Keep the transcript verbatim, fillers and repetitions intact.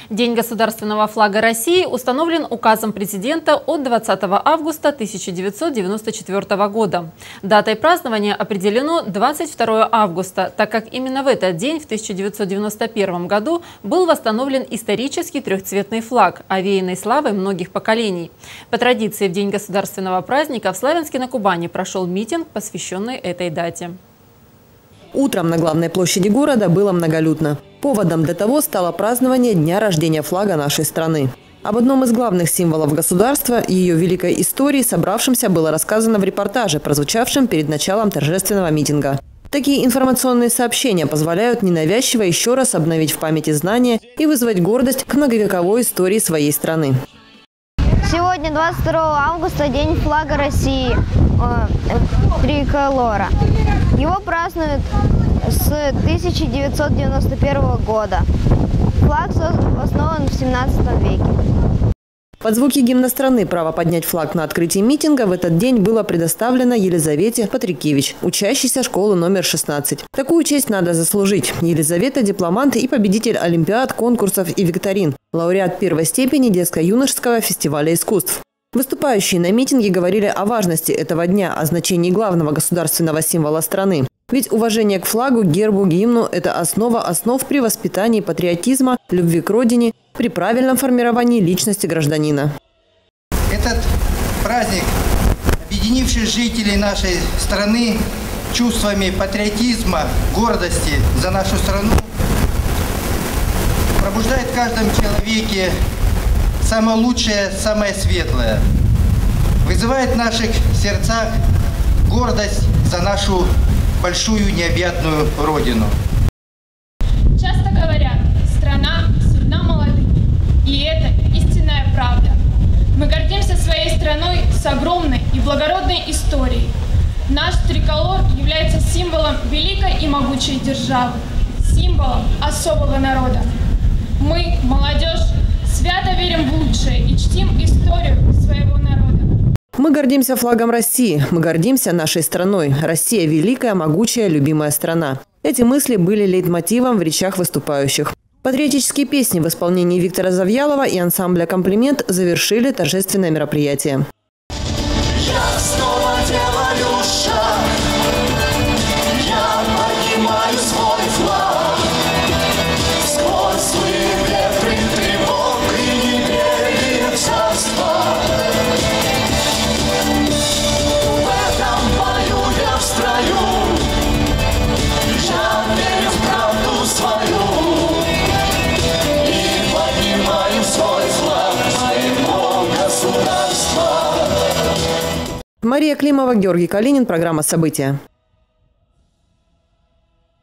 День государственного флага России установлен указом президента от двадцатого августа тысяча девятьсот девяносто четвёртого года. Датой празднования определено двадцать второе августа, так как именно в этот день в тысяча девятьсот девяносто первом году был восстановлен исторический трехцветный флаг, овеянный славой многих поколений. По традиции в день государственного праздника в Славянске на Кубани прошел митинг, посвященный этой дате. Утром на главной площади города было многолюдно. Поводом для того стало празднование дня рождения флага нашей страны. Об одном из главных символов государства и ее великой истории собравшимся было рассказано в репортаже, прозвучавшем перед началом торжественного митинга. Такие информационные сообщения позволяют ненавязчиво еще раз обновить в памяти знания и вызвать гордость к многовековой истории своей страны. Сегодня, двадцать второго августа, день флага России, э, триколора. Его празднуют с тысяча девятьсот девяносто первого года. Флаг основан в семнадцатом веке. Под звуки гимна страны право поднять флаг на открытии митинга в этот день было предоставлено Елизавете Патрикевич, учащейся школы номер шестнадцать. Такую честь надо заслужить. Елизавета – дипломант и победитель олимпиад, конкурсов и викторин, лауреат первой степени детско-юношеского фестиваля искусств. Выступающие на митинге говорили о важности этого дня, о значении главного государственного символа страны. Ведь уважение к флагу, гербу, гимну – это основа основ при воспитании патриотизма, любви к родине, при правильном формировании личности гражданина. Этот праздник, объединивший жителей нашей страны чувствами патриотизма, гордости за нашу страну, пробуждает в каждом человеке самое лучшее, самое светлое, вызывает в наших сердцах гордость за нашу большую необъятную родину. Часто говорят, страна судна молодых, и это истинная правда. Мы гордимся своей страной с огромной и благородной историей. Наш триколор является символом великой и могучей державы, символом особого народа. Мы, молодежь, свято верим в лучшее и чтим историю своего народа. Мы гордимся флагом России, мы гордимся нашей страной. Россия – великая, могучая, любимая страна. Эти мысли были лейтмотивом в речах выступающих. Патриотические песни в исполнении Виктора Завьялова и ансамбля «Комплимент» завершили торжественное мероприятие. Я снова делаю шаг, я поднимаю свой флаг, сквозь ветры тревог и неверия в царство. В этом бою я в строю, я верю в правду свою и поднимаю свой флаг моего государства. Мария Климова, Георгий Калинин. Программа «События».